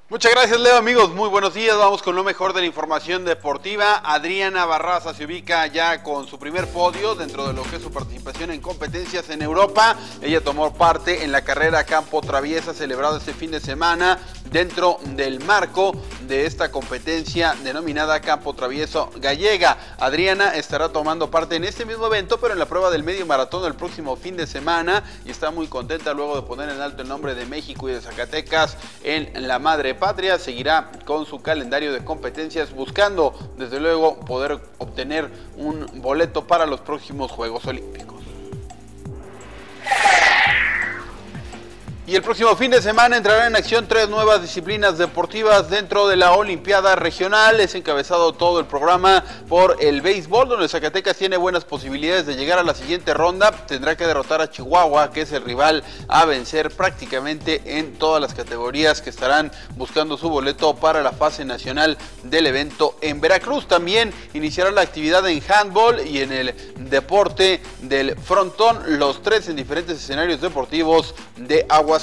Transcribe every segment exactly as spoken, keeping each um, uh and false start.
Muchas gracias, Leo. Amigos, muy buenos días. Vamos con lo mejor de la información deportiva. Adriana Barraza se ubica ya con su primer podio dentro de lo que es su participación en competencias en Europa. Ella tomó parte en la carrera Campo Traviesa celebrada este fin de semana dentro del marco de esta competencia denominada Campo Travieso Gallega. Adriana estará tomando parte en este mismo evento, pero en la prueba del medio maratón el próximo fin de semana, y está muy contenta luego de poner en alto el nombre de México y de Zacatecas en la madre patria. Seguirá con su calendario de competencias buscando desde luego poder obtener un boleto para los próximos Juegos Olímpicos. Y el próximo fin de semana entrarán en acción tres nuevas disciplinas deportivas dentro de la Olimpiada Regional. Es encabezado todo el programa por el béisbol, donde Zacatecas tiene buenas posibilidades de llegar a la siguiente ronda. Tendrá que derrotar a Chihuahua, que es el rival a vencer prácticamente en todas las categorías que estarán buscando su boleto para la fase nacional del evento en Veracruz. También iniciará la actividad en handball y en el deporte del frontón, los tres en diferentes escenarios deportivos de Aguascalientes.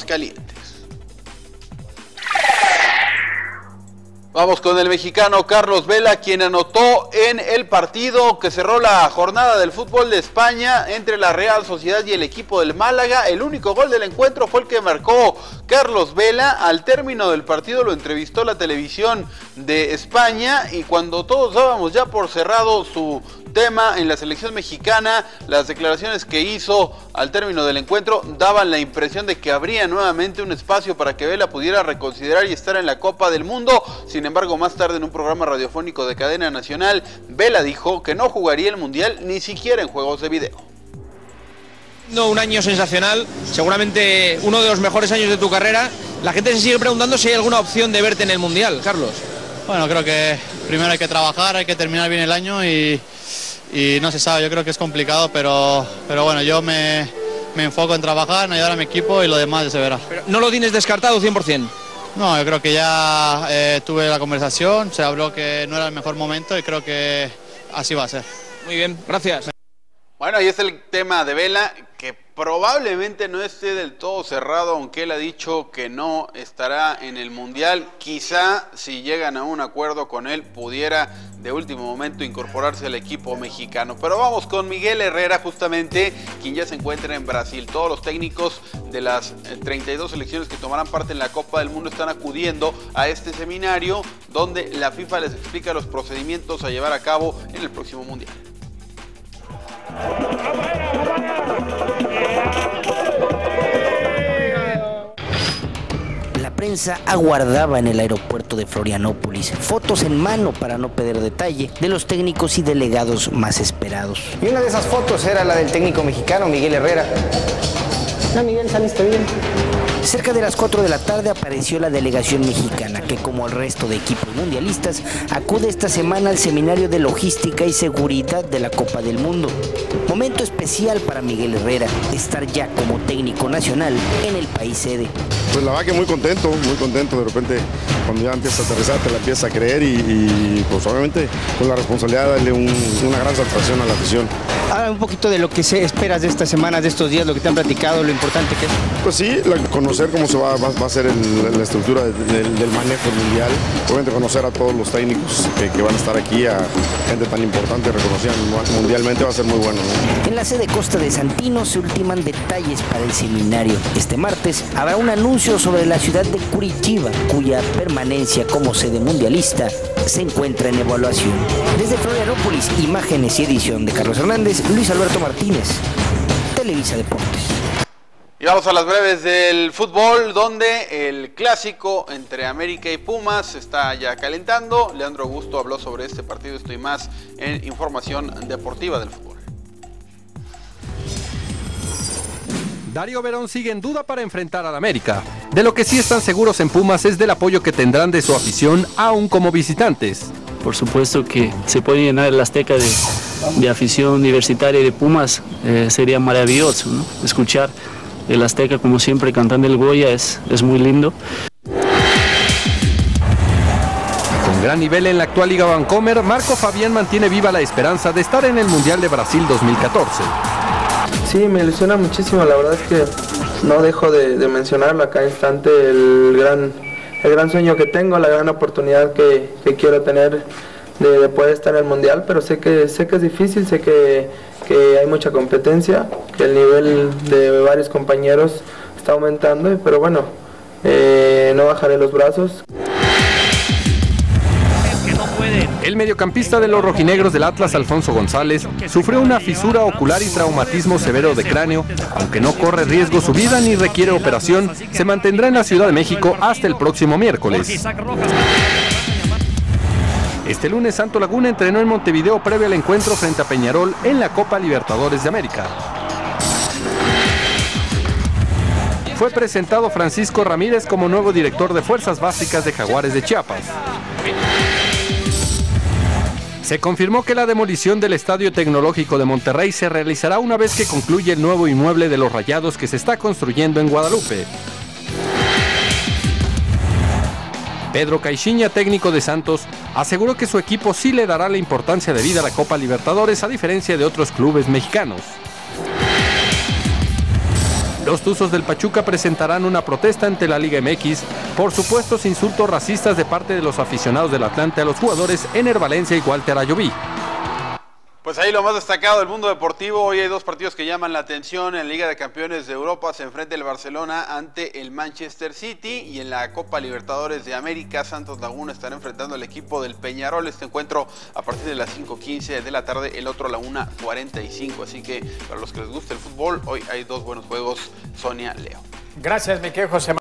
Vamos con el mexicano Carlos Vela, quien anotó en el partido que cerró la jornada del fútbol de España entre la Real Sociedad y el equipo del Málaga. El único gol del encuentro fue el que marcó Carlos Vela. Al término del partido lo entrevistó la televisión de España, y cuando todos dábamos ya por cerrado su tema en la selección mexicana, las declaraciones que hizo al término del encuentro daban la impresión de que habría nuevamente un espacio para que Vela pudiera reconsiderar y estar en la Copa del Mundo. Sin embargo, más tarde en un programa radiofónico de cadena nacional, Vela dijo que no jugaría el Mundial ni siquiera en juegos de video. No, un año sensacional, seguramente uno de los mejores años de tu carrera. La gente se sigue preguntando si hay alguna opción de verte en el Mundial, Carlos. Bueno, creo que primero hay que trabajar, hay que terminar bien el año y, y no se sabe, yo creo que es complicado, pero, pero bueno, yo me, me enfoco en trabajar, en ayudar a mi equipo y lo demás ya se verá. Pero ¿no lo tienes descartado cien por ciento? No, yo creo que ya eh, tuve la conversación, se habló que no era el mejor momento y creo que así va a ser. Muy bien, gracias. Bueno, ahí es el tema de Vela, que probablemente no esté del todo cerrado, aunque él ha dicho que no estará en el Mundial. Quizá si llegan a un acuerdo con él pudiera de último momento incorporarse al equipo mexicano. Pero vamos con Miguel Herrera, justamente, quien ya se encuentra en Brasil. Todos los técnicos de las treinta y dos selecciones que tomarán parte en la Copa del Mundo están acudiendo a este seminario, donde la FIFA les explica los procedimientos a llevar a cabo en el próximo Mundial. La prensa aguardaba en el aeropuerto de Florianópolis fotos en mano para no perder detalle de los técnicos y delegados más esperados. Y una de esas fotos era la del técnico mexicano Miguel Herrera. No, Miguel, saliste bien. Cerca de las cuatro de la tarde apareció la delegación mexicana, que como el resto de equipos mundialistas, acude esta semana al seminario de logística y seguridad de la Copa del Mundo. Momento especial para Miguel Herrera, estar ya como técnico nacional en el país sede. Pues la verdad que muy contento, muy contento. De repente, cuando ya empiezas a aterrizar, te la empiezas a creer y, y pues obviamente con la responsabilidad de darle un, una gran satisfacción a la afición. Habla un poquito de lo que se esperas de estas semanas, de estos días, lo que te han platicado, lo importante que es. Pues sí, la, conocer cómo se va, va, va a ser el, la estructura del, del manejo mundial. Obviamente conocer a todos los técnicos que, que van a estar aquí, a gente tan importante reconocida mundialmente, va a ser muy bueno, ¿no? En la sede Costa de Santino se ultiman detalles para el seminario. Este martes habrá un anuncio sobre la ciudad de Curitiba, cuya permanencia como sede mundialista se encuentra en evaluación. Desde Florianópolis, imágenes y edición de Carlos Hernández, Luis Alberto Martínez, Televisa Deportes. Y vamos a las breves del fútbol, donde el clásico entre América y Pumas está ya calentando. Leandro Augusto habló sobre este partido, esto y más en información deportiva del fútbol. Darío Verón sigue en duda para enfrentar al América. De lo que sí están seguros en Pumas es del apoyo que tendrán de su afición, aún como visitantes. Por supuesto que se puede llenar el Azteca de, de afición universitaria y de Pumas, eh, sería maravilloso, ¿no? Escuchar el Azteca como siempre cantando el Goya es, es muy lindo. Con gran nivel en la actual Liga Vancomer, Marco Fabián mantiene viva la esperanza de estar en el Mundial de Brasil dos mil catorce. Sí, me ilusiona muchísimo, la verdad es que no dejo de, de mencionarlo a cada instante, el gran el gran sueño que tengo, la gran oportunidad que, que quiero tener de, de poder estar en el Mundial, pero sé que, sé que es difícil, sé que, que hay mucha competencia, que el nivel de varios compañeros está aumentando, pero bueno, eh, no bajaré los brazos. El mediocampista de los rojinegros del Atlas, Alfonso González, sufrió una fisura ocular y traumatismo severo de cráneo. Aunque no corre riesgo su vida ni requiere operación, se mantendrá en la Ciudad de México hasta el próximo miércoles. Este lunes, Santo Laguna entrenó en Montevideo previo al encuentro frente a Peñarol en la Copa Libertadores de América. Fue presentado Francisco Ramírez como nuevo director de Fuerzas Básicas de Jaguares de Chiapas. Se confirmó que la demolición del Estadio Tecnológico de Monterrey se realizará una vez que concluya el nuevo inmueble de los Rayados que se está construyendo en Guadalupe. Pedro Caixinha, técnico de Santos, aseguró que su equipo sí le dará la importancia debida a la Copa Libertadores, a diferencia de otros clubes mexicanos. Los Tuzos del Pachuca presentarán una protesta ante la Liga M X por supuestos insultos racistas de parte de los aficionados del Atlante a los jugadores Ener Valencia y Walter Ayoví. Pues ahí lo más destacado del mundo deportivo. Hoy hay dos partidos que llaman la atención. En la Liga de Campeones de Europa se enfrenta el Barcelona ante el Manchester City, y en la Copa Libertadores de América, Santos Laguna estará enfrentando al equipo del Peñarol. Este encuentro a partir de las cinco quince de la tarde, el otro a la una cuarenta y cinco. Así que para los que les guste el fútbol, hoy hay dos buenos juegos. Sonia, Leo. Gracias, mi querido José.